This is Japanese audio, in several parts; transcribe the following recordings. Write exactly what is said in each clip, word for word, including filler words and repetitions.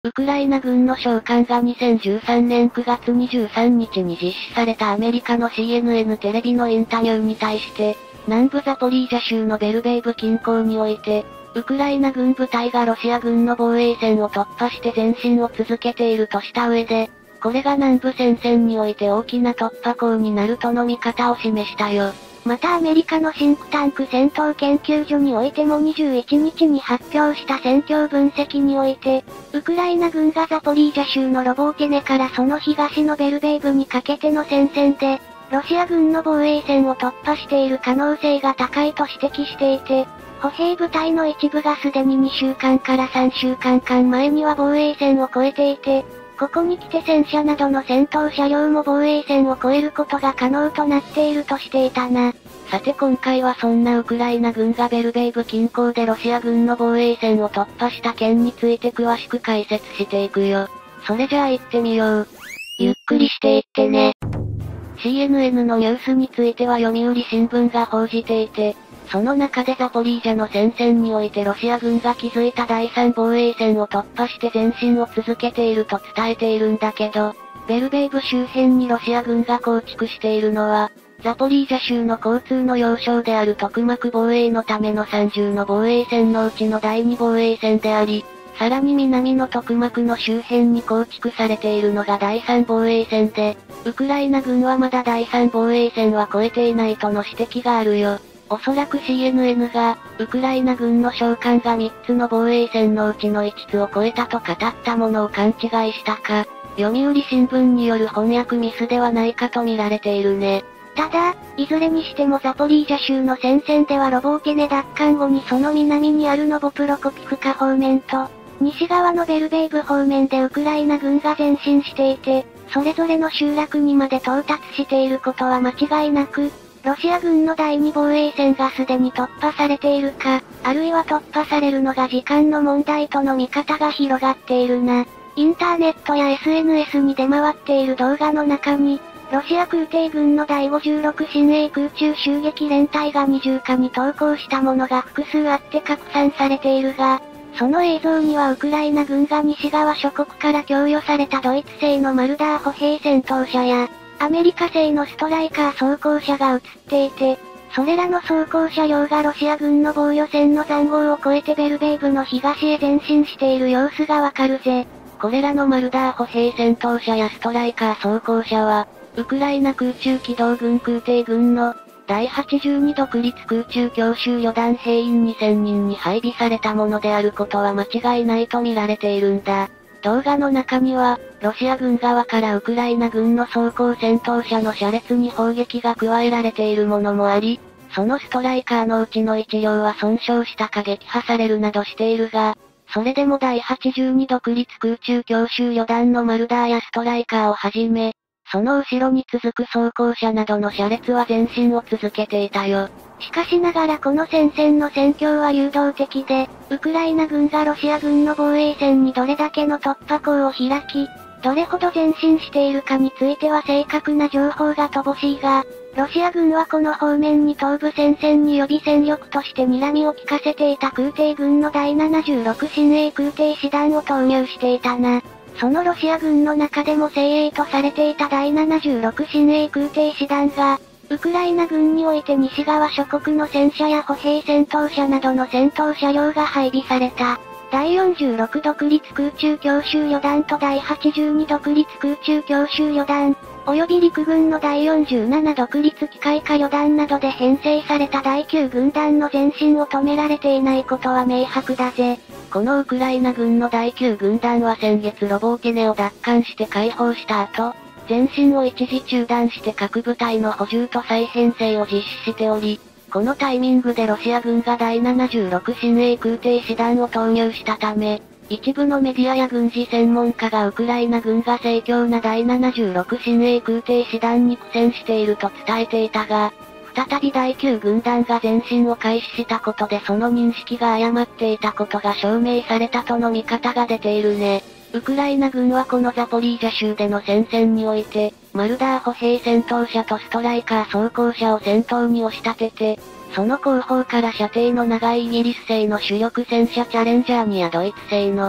ウクライナ軍の将官がにせんじゅうさんねんくがつにじゅうさんにちに実施されたアメリカの シーエヌエヌ テレビのインタビューに対して、南部ザポリージャ州のベルベイブ近郊において、ウクライナ軍部隊がロシア軍の防衛線を突破して前進を続けているとした上で、これが南部戦線において大きな突破口になるとの見方を示したよ。 またアメリカのシンクタンク戦闘研究所においてもにじゅういちにちに発表した戦況分析において、ウクライナ軍がザポリージャ州のロボーテネからその東のベルベイブにかけての戦線で、ロシア軍の防衛線を突破している可能性が高いと指摘していて、歩兵部隊の一部がすでににしゅうかんからさんしゅうかんかん前には防衛線を越えていて、ここに来て戦車などの戦闘車両も防衛線を越えることが可能となっているとしていたな。 さて今回はそんなウクライナ軍がベルベイブ近郊でロシア軍の防衛線を突破した件について詳しく解説していくよ。それじゃあ行ってみよう。 ゆっくりしていってね。 シーエヌエヌ のニュースについては読売新聞が報じていて、その中でザポリージャの戦線においてロシア軍が築いただいさん防衛線を突破して前進を続けていると伝えているんだけど、ベルベイブ周辺にロシア軍が構築しているのは、ザポリージャ州の交通の要衝であるトクマク防衛のためのさん重の防衛線のうちのだいに防衛線であり、さらに南のトクマクの周辺に構築されているのがだいさん防衛線で、ウクライナ軍はまだだいさん防衛線は越えていないとの指摘があるよ。おそらく シーエヌエヌ が、ウクライナ軍の将官がみっつの防衛線のうちのいつつを超えたと語ったものを勘違いしたか、読売新聞による翻訳ミスではないかと見られているね。 ただ、いずれにしてもザポリージャ州の戦線ではロボーテネ奪還後にその南にあるノボプロコピフカ方面と、西側のベルベイブ方面でウクライナ軍が前進していて、それぞれの集落にまで到達していることは間違いなく、ロシア軍のだいに防衛線がすでに突破されているか、あるいは突破されるのが時間の問題との見方が広がっているな。インターネットや エスエヌエス に出回っている動画の中に、ロシア空挺軍のだいごじゅうろく親衛空中襲撃連隊が二重化に投稿したものが複数あって拡散されているが、その映像にはウクライナ軍が西側諸国から供与されたドイツ製のマルダー歩兵戦闘車や、アメリカ製のストライカー装甲車が映っていて、それらの装甲車両がロシア軍の防御線の塹壕を越えてベルベイブの東へ前進している様子がわかるぜ。 これらのマルダー歩兵戦闘車やストライカー装甲車は、ウクライナ空中機動軍空挺軍のだいはちじゅうに独立空中強襲旅団兵員にせんにんに配備されたものであることは間違いないと見られているんだ。動画の中には、ロシア軍側からウクライナ軍の装甲戦闘車の車列に砲撃が加えられているものもあり、そのストライカーのうちのいち両は損傷したか撃破されるなどしているが、それでもだいはちじゅうに独立空中強襲旅団のマルダーやストライカーをはじめ、その後ろに続く装甲車などの車列は前進を続けていたよ。 しかしながらこの戦線の戦況は流動的で、ウクライナ軍がロシア軍の防衛線にどれだけの突破口を開き、どれほど前進しているかについては正確な情報が乏しいが、ロシア軍はこの方面に東部戦線に予備戦力として睨みを利かせていた空挺軍のだいななじゅうろく親衛空挺師団を投入していたな。そのロシア軍の中でも精鋭とされていただいななじゅうろく親衛空挺師団が、ウクライナ軍において西側諸国の戦車や歩兵戦闘車などの戦闘車両が配備された。だいよんじゅうろく独立空中強襲旅団とだいはちじゅうに独立空中強襲旅団、及び陸軍のだいよんじゅうなな独立機械化旅団などで編成されただいきゅう軍団の前進を止められていないことは明白だぜ。 このウクライナ軍のだいきゅう軍団は先月ロボーテネを奪還して解放した後、前進を一時中断して各部隊の補充と再編成を実施しており、このタイミングでロシア軍がだいななじゅうろく親衛空挺師団を投入したため、一部のメディアや軍事専門家がウクライナ軍が盛況なだいななじゅうろく親衛空挺師団に苦戦していると伝えていたが、再びだいきゅう軍団が前進を開始したことでその認識が誤っていたことが証明されたとの見方が出ているね。ウクライナ軍はこのザポリージャ州での戦線において、マルダー歩兵戦闘車とストライカー装甲車を先頭に押し立てて、その後方から射程の長いイギリス製の主力戦車チャレンジャーにやドイツ製の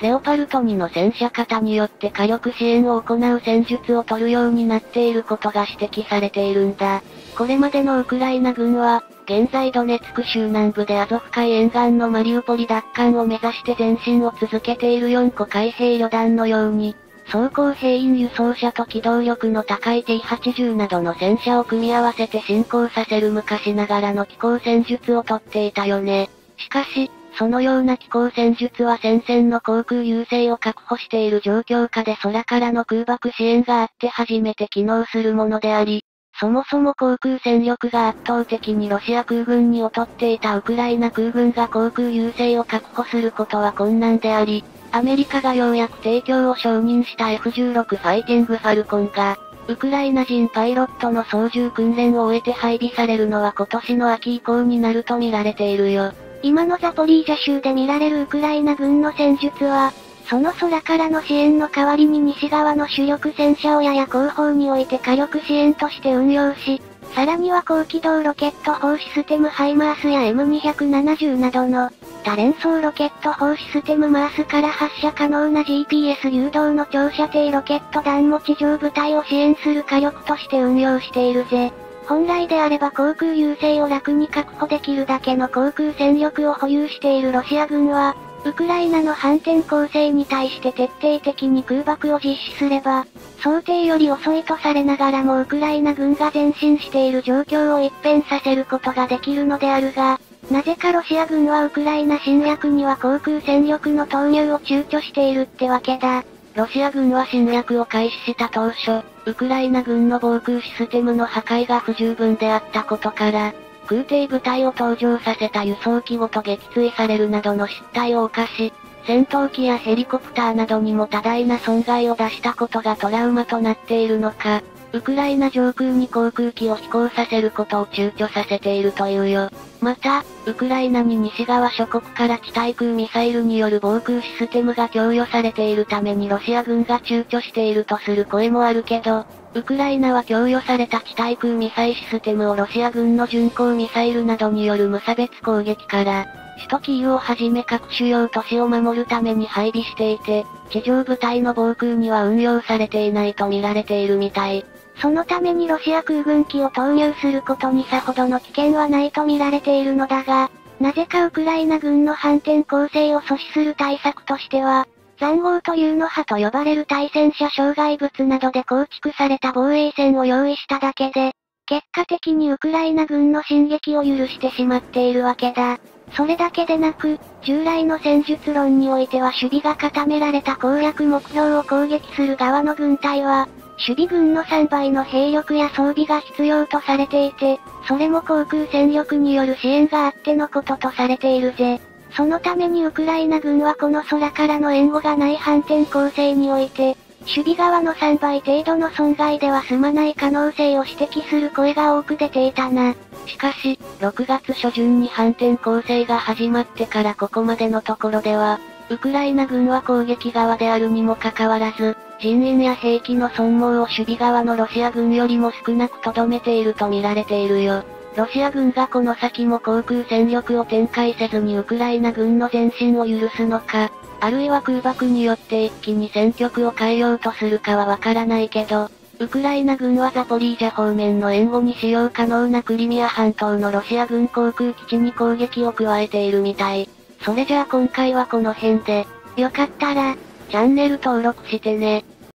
レオパルトにの戦車型によって火力支援を行う戦術を取るようになっていることが指摘されているんだ。これまでのウクライナ軍は、現在ドネツク州南部でアゾフ海沿岸のマリウポリ奪還を目指して前進を続けているよんこ海兵旅団のように、装甲兵員輸送車と機動力の高い ティーはちじゅう などの戦車を組み合わせて進行させる昔ながらの機甲戦術をとっていたよね。しかし、そのような機甲戦術は戦線の航空優勢を確保している状況下で空からの空爆支援があって初めて機能するものであり、そもそも航空戦力が圧倒的にロシア空軍に劣っていたウクライナ空軍が航空優勢を確保することは困難であり、アメリカがようやく提供を承認した エフじゅうろく ファイティングファルコンが、ウクライナ人パイロットの操縦訓練を終えて配備されるのは今年の秋以降になると見られているよ。 今のザポリージャ州で見られるウクライナ軍の戦術は、その空からの支援の代わりに西側の主力戦車をやや後方に置いて火力支援として運用し、さらには高機動ロケット砲システムハイマースや エムにひゃくななじゅう などの多連装ロケット砲システムマースから発射可能な ジーピーエス 誘導の長射程ロケット弾も地上部隊を支援する火力として運用しているぜ。本来であれば航空優勢を楽に確保できるだけの航空戦力を保有しているロシア軍は、ウクライナの反転攻勢に対して徹底的に空爆を実施すれば、想定より遅いとされながらもウクライナ軍が前進している状況を一変させることができるのであるが、なぜかロシア軍はウクライナ侵略には航空戦力の投入を躊躇しているってわけだ。 ロシア軍は侵略を開始した当初、ウクライナ軍の防空システムの破壊が不十分であったことから、空挺部隊を登場させた輸送機ごと撃墜されるなどの失態を犯し、戦闘機やヘリコプターなどにも多大な損害を出したことがトラウマとなっているのか、ウクライナ上空に航空機を飛行させることを躊躇させているというよ。また、ウクライナに西側諸国から地対空ミサイルによる防空システムが供与されているためにロシア軍が躊躇しているとする声もあるけど、ウクライナは供与された地対空ミサイルシステムをロシア軍の巡航ミサイルなどによる無差別攻撃から、首都キーウをはじめ各主要都市を守るために配備していて、地上部隊の防空には運用されていないと見られているみたい。 そのためにロシア空軍機を投入することにさほどの危険はないと見られているのだが、なぜかウクライナ軍の反転攻勢を阻止する対策としては、塹壕というの派と呼ばれる対戦車障害物などで構築された防衛線を用意しただけで、結果的にウクライナ軍の進撃を許してしまっているわけだ。それだけでなく、従来の戦術論においては守備が固められた攻略目標を攻撃する側の軍隊は、守備軍のさんばいの兵力や装備が必要とされていて、それも航空戦力による支援があってのこととされているぜ。そのためにウクライナ軍はこの空からの援護がない反転攻勢において、守備側のさんばい程度の損害では済まない可能性を指摘する声が多く出ていたな。 しかし、ろくがつ初旬に反転攻勢が始まってからここまでのところでは、ウクライナ軍は攻撃側であるにもかかわらず、人員や兵器の損耗を守備側のロシア軍よりも少なく留めていると見られているよ。ロシア軍がこの先も航空戦力を展開せずにウクライナ軍の前進を許すのか、あるいは空爆によって一気に戦局を変えようとするかはわからないけど、ウクライナ軍はザポリージャ方面の援護に使用可能なクリミア半島のロシア軍航空基地に攻撃を加えているみたい。それじゃあ今回はこの辺で、よかったら、チャンネル登録してね。